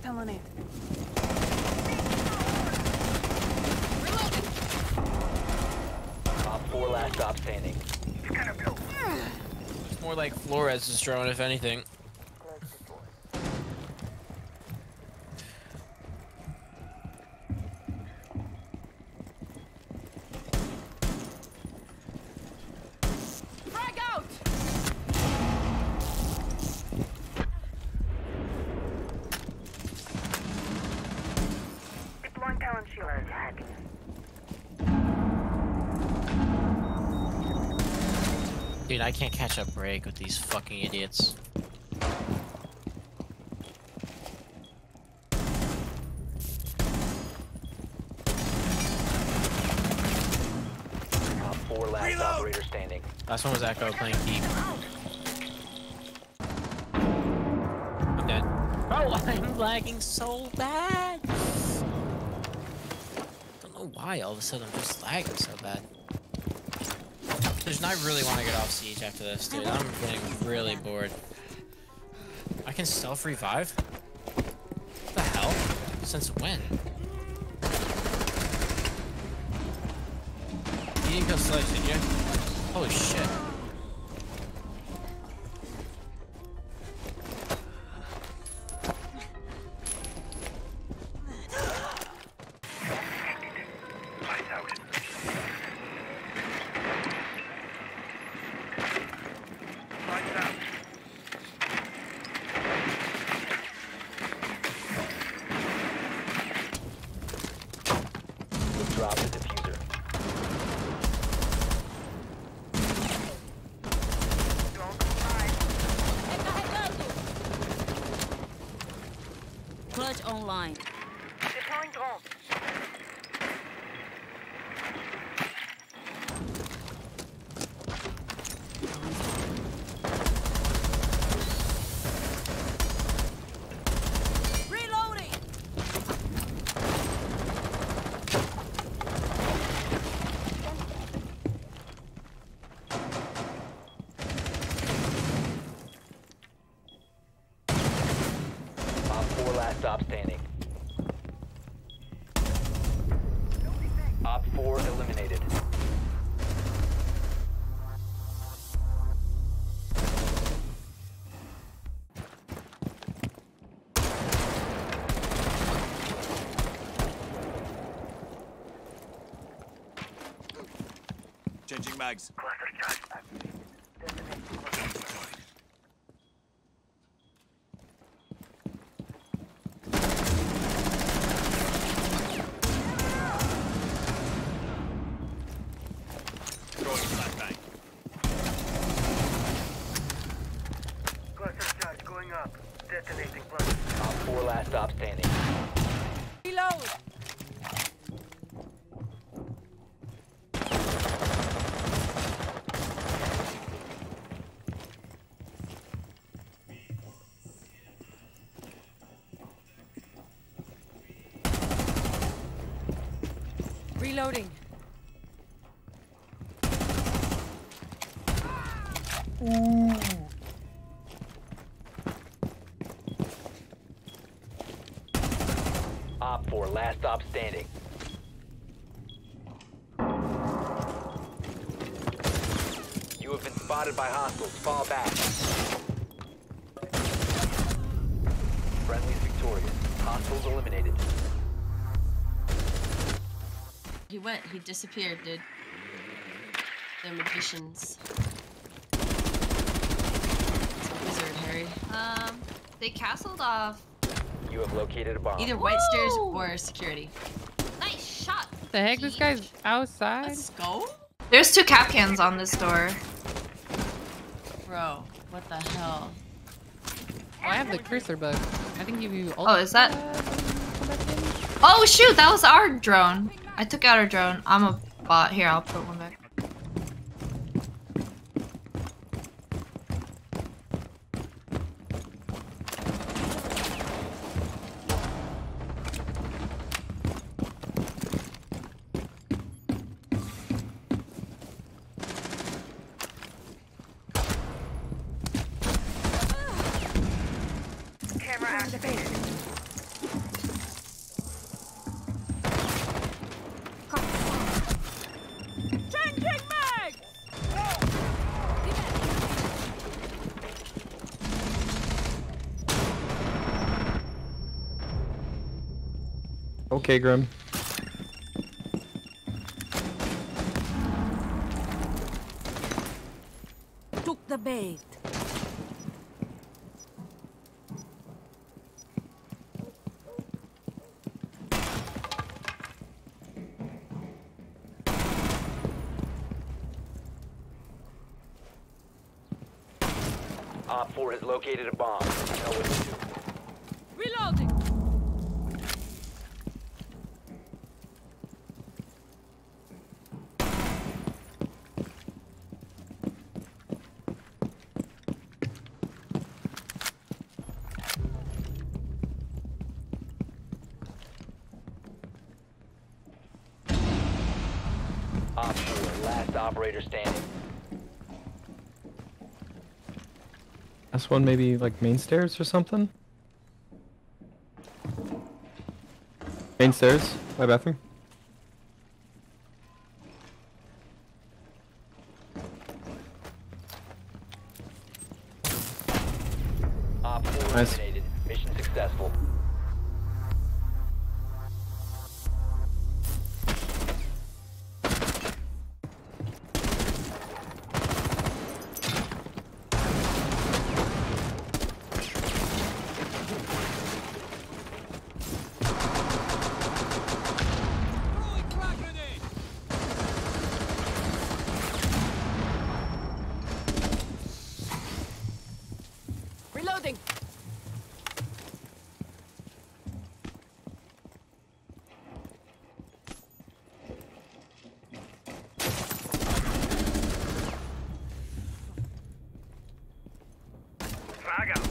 Come on in. Op 4 last stop standing. It's more like Flores' drone, if anything. Frag out! Deploying talent shield ahead. Dude, I can't catch a break with these fucking idiots. Op 4 last operator standing. Last one was Echo playing Keep. I'm dead. Oh, I'm lagging so bad. Don't know why all of a sudden I'm just lagging so bad. I really want to get off Siege after this, dude. I'm getting really bored. I can stealth revive? What the hell? Since when? You didn't go sledge, did you? Holy shit. Drop the diffuser. Clutch online. Deploying drone. Reloading. Op 4 last stop standing. Op 4 eliminated. Changing mags. Throwing flashbang. Cluster charge going up. Detonating cluster. Op 4 last stop standing. Reload. Reloading. Op 4 last stop standing. You have been spotted by hostiles. Fall back. Friendly's victorious. Hostiles eliminated. He disappeared, dude. They're magicians. It's a wizard, Harry. They castled off You have located a bomb. either White Stairs or security. Nice shot. The heck? This guy's outside? Let's go. There's 2 Kapkans on this door. Bro, what the hell? Oh, I have the cursor bug. I think if you. Oh, is that? Oh shoot, that was our drone. I took out our drone. I'm a bot. Here, I'll put one back. Camera activated. Okay, Grim. Took the bait. Op 4 has located a bomb. You know what to do. Reloading. Op 4, last operator standing. Last one maybe like main stairs or something? Main stairs, my bathroom. Op 4 Nice. eliminated. Mission successful. Reloading. Frag out.